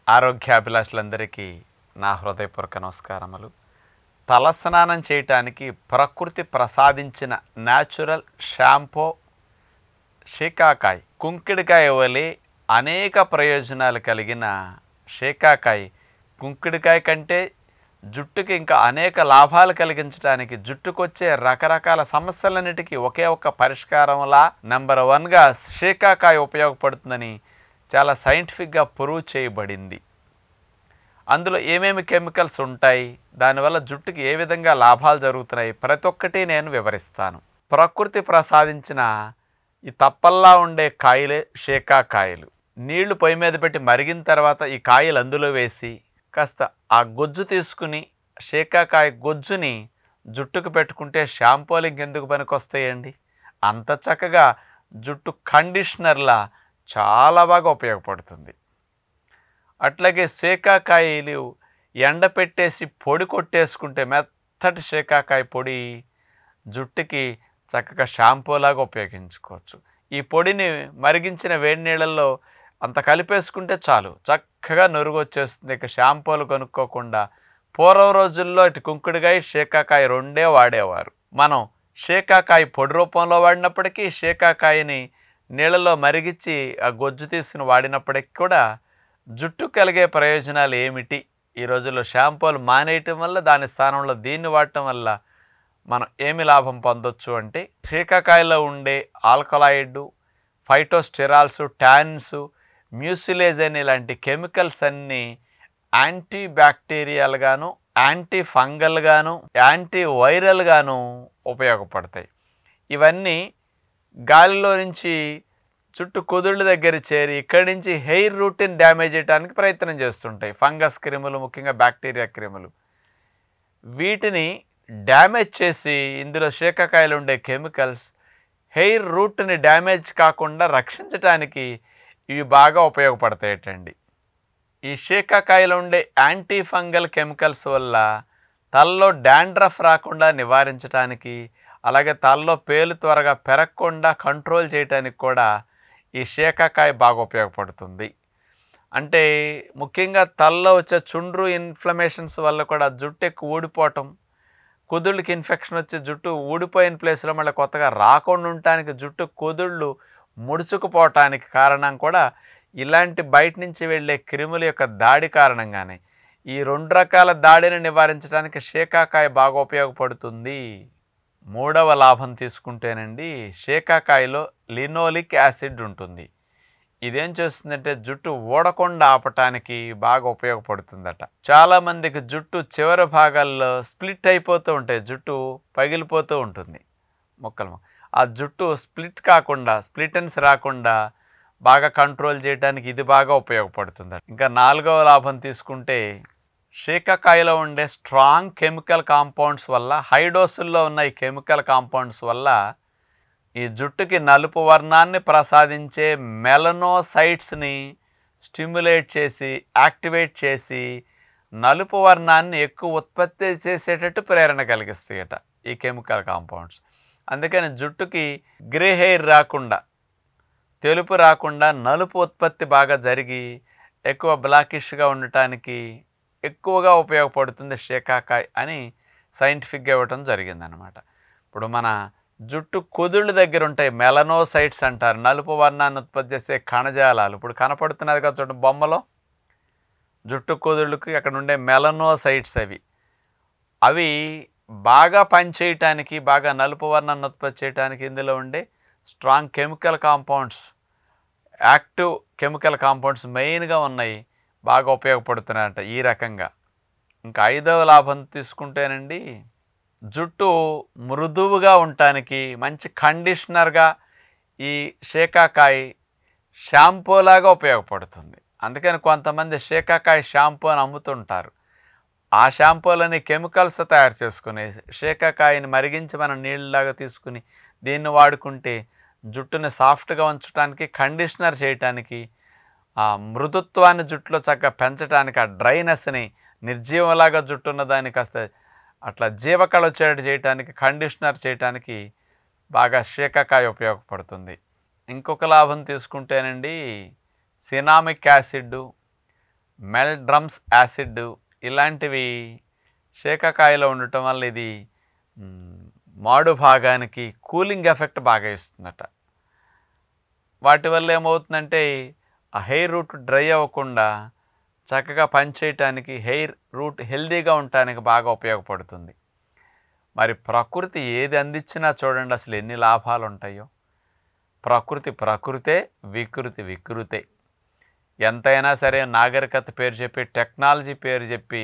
ఆరోగ్యాభిలాషులందరికీ నా హృదయపూర్వక నమస్కారములు. తలస్నానం చేయటానికి ప్రకృతి ప్రసాదించిన న్యాచురల్ షాంపూ షీకాకాయ్. కుంకుడికాయ వలె అనేక ప్రయోజనాలు కలిగిన షీకాకాయ్ కుంకుడికాయ కంటే జుట్టుకి ఇంకా అనేక లాభాలు కలిగించడానికి, జుట్టుకొచ్చే రకరకాల సమస్యలన్నిటికీ ఒకే ఒక పరిష్కారంలా నెంబర్ 1గా షీకాకాయ ఉపయోగపడుతుందని చాలా సైంటిఫిక్గా ప్రూవ్ చేయబడింది. అందులో ఏమేమి కెమికల్స్ ఉంటాయి, దానివల్ల జుట్టుకి ఏ విధంగా లాభాలు జరుగుతున్నాయి, ప్రతి ఒక్కటి నేను వివరిస్తాను. ప్రకృతి ప్రసాదించిన ఈ తప్పల్లా ఉండే కాయలే షీకాకాయలు. నీళ్లు పొయ్యి మీద పెట్టి మరిగిన తర్వాత ఈ కాయలు అందులో వేసి కాస్త ఆ గొజ్జు తీసుకుని, షీకాకాయ గొజ్జుని జుట్టుకు పెట్టుకుంటే షాంపూలు ఇంకెందుకు పనికొస్తాయండి. అంత చక్కగా జుట్టు కండిషనర్లా చాలా బాగా ఉపయోగపడుతుంది. అట్లాగే షీకాకాయలు ఎండపెట్టేసి పొడి కొట్టేసుకుంటే మెత్తటి షీకాకాయ పొడి జుట్టుకి చక్కగా షాంపూలాగా ఉపయోగించుకోవచ్చు. ఈ పొడిని మరిగించిన వేడి నీళ్ళల్లో అంత కలిపేసుకుంటే చాలు, చక్కగా నురుగు వచ్చేస్తుంది. ఇక షాంపూలు కొనుక్కోకుండా పూర్వం రోజుల్లో ఇటు కుంకుడుకాయ షీకాకాయ రెండే వాడేవారు. మనం షీకాకాయ పొడి రూపంలో వాడినప్పటికీ, షీకాకాయని నీళ్ళలో మరిగించి ఆ గొజ్జు తీసుకుని వాడినప్పటికి కూడా జుట్టు కలిగే ప్రయోజనాలు ఏమిటి, ఈ రోజుల్లో షాంపూలు మానేయటం వల్ల దాని స్థానంలో దీన్ని వాడటం వల్ల మనం ఏమి లాభం పొందొచ్చు అంటే, షీకాకాయలో ఉండే ఆల్కలాయిడ్, ఫైటోస్టెరాల్స్, టానిన్స్, మ్యూసిలేజన్ ఇలాంటి కెమికల్స్ అన్నీ యాంటీ బ్యాక్టీరియల్గాను, యాంటీ ఫంగల్గాను, యాంటీ వైరల్గాను ఉపయోగపడతాయి. ఇవన్నీ గాలిలో నుంచి చుట్టూ కుదుళ్ళ దగ్గర చేరి ఇక్కడి నుంచి హెయిర్ రూట్ని డ్యామేజ్ చేయడానికి ప్రయత్నం చేస్తుంటాయి. ఫంగస్ క్రిములు, ముఖ్యంగా బ్యాక్టీరియా క్రిములు, వీటిని డ్యామేజ్ చేసి ఇందులో షీకాకాయలు ఉండే కెమికల్స్ హెయిర్ రూట్ని డ్యామేజ్ కాకుండా రక్షించడానికి ఇవి బాగా ఉపయోగపడతాయటండి. ఈ షీకాకాయలో ఉండే యాంటీ ఫంగల్ కెమికల్స్ వల్ల తలలో డాండ్రఫ్ రాకుండా నివారించడానికి, అలాగే తలలో పేలు త్వరగా పెరగకుండా కంట్రోల్ చేయడానికి కూడా ఈ షీకాకాయ బాగా ఉపయోగపడుతుంది. అంటే ముఖ్యంగా తలలో వచ్చే చుండ్రు ఇన్ఫ్లమేషన్స్ వల్ల కూడా జుట్టు ఎక్కువ ఊడిపోవటం, కుదుళ్ళకి ఇన్ఫెక్షన్ వచ్చి జుట్టు ఊడిపోయిన ప్లేస్లో మళ్ళీ కొత్తగా రాకుండా ఉండటానికి, జుట్టు కుదుళ్ళు ముడుచుకుపోవటానికి కారణం కూడా ఇలాంటి బయట నుంచి వెళ్ళే క్రిముల యొక్క దాడి కారణంగానే. ఈ 2 రకాల దాడిని నివారించడానికి షీకాకాయ బాగా ఉపయోగపడుతుంది. 3వ లాభం తీసుకుంటేనండి, షీకాకాయలో లినోలిక్ యాసిడ్ ఉంటుంది. ఇదేం చేస్తుందంటే జుట్టు ఊడకుండా ఆపటానికి బాగా ఉపయోగపడుతుందట. చాలామందికి జుట్టు చివరి భాగాల్లో స్ప్లిట్ అయిపోతూ ఉంటాయి, జుట్టు పగిలిపోతూ ఉంటుంది ముక్కలు. ఆ జుట్టు స్ప్లిట్ కాకుండా, స్ప్లిటన్స్ రాకుండా బాగా కంట్రోల్ చేయడానికి ఇది బాగా ఉపయోగపడుతుందట. ఇంకా 4వ లాభం తీసుకుంటే, షీకాకాయలో ఉండే స్ట్రాంగ్ కెమికల్ కాంపౌండ్స్ వల్ల, హై డోసుల్లో ఉన్న ఈ కెమికల్ కాంపౌండ్స్ వల్ల ఈ జుట్టుకి నలుపు వర్ణాన్ని ప్రసాదించే మెలనోసైట్స్ని స్టిమ్యులేట్ చేసి, యాక్టివేట్ చేసి నలుపు వర్ణాన్ని ఎక్కువ ఉత్పత్తి చేసేటట్టు ప్రేరణ కలిగిస్తాయట ఈ కెమికల్ కాంపౌండ్స్. అందుకని జుట్టుకి గ్రే హెయిర్ రాకుండా, తెలుపు రాకుండా నలుపు ఉత్పత్తి బాగా జరిగి ఎక్కువ బ్లాకిష్గా ఉండటానికి ఎక్కువగా ఉపయోగపడుతుంది షీకాకాయ అని సైంటిఫిక్గా ఇవ్వటం జరిగిందనమాట. ఇప్పుడు మన జుట్టు కుదుళ్ళ దగ్గర ఉంటాయి మెలనోసైట్స్ అంటారు, నలుపు వర్ణాన్ని ఉత్పత్తి చేసే కణజాలాలు. ఇప్పుడు కనపడుతున్నది కదా చూడండి బొమ్మలో, జుట్టు కుదుళ్ళకి అక్కడ ఉండే మెలనోసైట్స్ అవి బాగా పనిచేయటానికి, బాగా నలుపు వర్ణాన్ని ఉత్పత్తి చేయడానికి ఇందులో ఉండే strong chemical compounds, active chemical compounds మెయిన్గా ఉన్నాయి, బాగా ఉపయోగపడుతున్నాయంట ఈ రకంగా. ఇంకా 5వ లాభం తీసుకుంటేనండి, జుట్టు మృదువుగా ఉండటానికి మంచి కండిషనర్గా ఈ షీకాకాయ షాంపూలాగా ఉపయోగపడుతుంది. అందుకని కొంతమంది షీకాకాయ షాంపూ అని అమ్ముతుంటారు. ఆ షాంపూలని కెమికల్స్ తయారు చేసుకుని షీకాకాయని మరిగించి మనం నీళ్ళలాగా తీసుకుని దీన్ని వాడుకుంటే జుట్టుని సాఫ్ట్గా ఉంచడానికి, కండిషనర్ చేయటానికి, ఆ మృదుత్వాన్ని జుట్టులో చక్కగా పెంచడానికి, ఆ డ్రైనెస్ని, నిర్జీవంలాగా జుట్టు ఉన్నదాన్ని కాస్త అట్లా జీవకళ వచ్చేటట్టు చేయటానికి, కండిషనర్ చేయటానికి బాగా షీకాకాయ ఉపయోగపడుతుంది. ఇంకొక లాభం తీసుకుంటేనండి, సినామిక్ యాసిడ్, మెల్డ్రమ్స్ యాసిడ్ ఇలాంటివి శీకాకాయలో ఉండటం వల్ల ఇది మాడు భాగానికి కూలింగ్ ఎఫెక్ట్ బాగా ఇస్తుందట. వాటి వల్ల ఏమవుతుందంటే ఆ హెయిర్ రూట్ డ్రై అవ్వకుండా చక్కగా పనిచేయటానికి, హెయిర్ రూట్ హెల్దీగా ఉండటానికి బాగా ఉపయోగపడుతుంది. మరి ప్రకృతి ఏది అందించినా చూడండి అసలు ఎన్ని లాభాలు ఉంటాయో. ప్రకృతి ప్రకృతే, వికృతి వికృతే. ఎంతైనా సరే నాగరికత పేరు చెప్పి, టెక్నాలజీ పేరు చెప్పి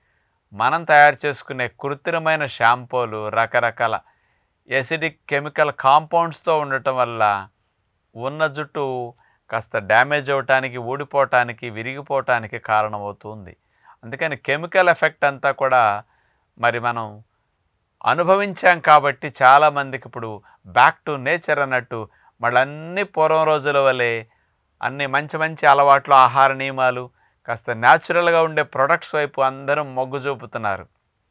మనం తయారు చేసుకునే కృత్రిమైన షాంపూలు రకరకాల ఎసిడిక్ కెమికల్ కాంపౌండ్స్తో ఉండటం వల్ల ఉన్న జుట్టు కాస్త డ్యామేజ్ అవ్వటానికి, ఊడిపోవటానికి, విరిగిపోవటానికి కారణమవుతుంది. అందుకని కెమికల్ ఎఫెక్ట్ అంతా కూడా మరి మనం అనుభవించాం కాబట్టి చాలామందికి ఇప్పుడు బ్యాక్ టు నేచర్ అన్నట్టు మళ్ళీ అన్ని పూర్వం రోజుల వలె అన్ని మంచి మంచి అలవాట్లు, ఆహార నియమాలు, కాస్త న్యాచురల్గా ఉండే ప్రొడక్ట్స్ వైపు అందరూ మొగ్గు చూపుతున్నారు.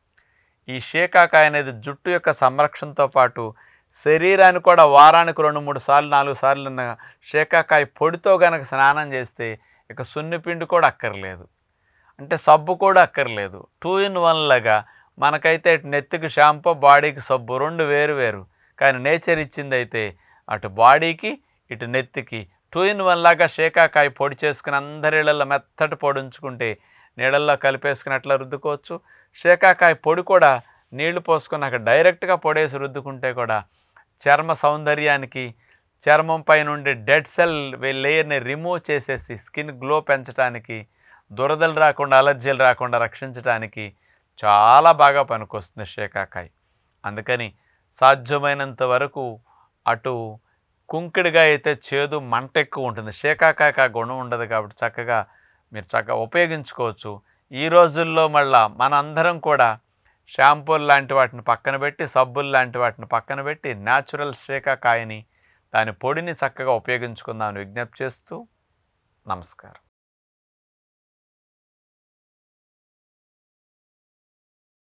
ఈ శీకాకాయ అనేది జుట్టు యొక్క సంరక్షణతో పాటు శరీరాన్ని కూడా వారానికి 2-3 సార్లు 4 సార్లు శీకాకాయ పొడితో కనుక స్నానం చేస్తే ఇక సున్నిపిండి కూడా అక్కర్లేదు, అంటే సబ్బు కూడా అక్కర్లేదు. 2 in 1 లాగా మనకైతే నెత్తికి షాంపూ, బాడీకి సబ్బు 2 వేరు. కానీ నేచర్ ఇచ్చింది అయితే అటు బాడీకి ఇటు నెత్తికి 2 in 1 లాగా శీకాకాయ పొడి చేసుకుని అందరి ఇళ్లలో మెత్తటి పొడి ఉంచుకుంటే నీళ్ళల్లో కలిపేసుకుని అట్లా రుద్దుకోవచ్చు. శీకాకాయ పొడి కూడా నీళ్లు పోసుకున్నాక డైరెక్ట్గా పొడేసి రుద్దుకుంటే కూడా చర్మ సౌందర్యానికి, చర్మం పైన ఉండే డెడ్ సెల్ లేయర్ని రిమూవ్ చేసేసి స్కిన్ గ్లో పెంచడానికి, దురదలు రాకుండా, అలర్జీలు రాకుండా రక్షించడానికి చాలా బాగా పనికొస్తుంది శీకాకాయ. అందుకని సాధ్యమైనంత వరకు అటు కుంకిడిగా అయితే చేదు, మంట ఎక్కువ ఉంటుంది. శీకాకాయకు ఆ గుణం ఉండదు కాబట్టి చక్కగా మీరు ఉపయోగించుకోవచ్చు. ఈ రోజుల్లో మళ్ళా మనందరం కూడా షాంపూలు లాంటి వాటిని పక్కన పెట్టి, సబ్బులు లాంటి వాటిని పక్కన పెట్టి న్యాచురల్ శీకాకాయని, దాని పొడిని చక్కగా ఉపయోగించుకుందామని విజ్ఞప్తి చేస్తూ నమస్కారం.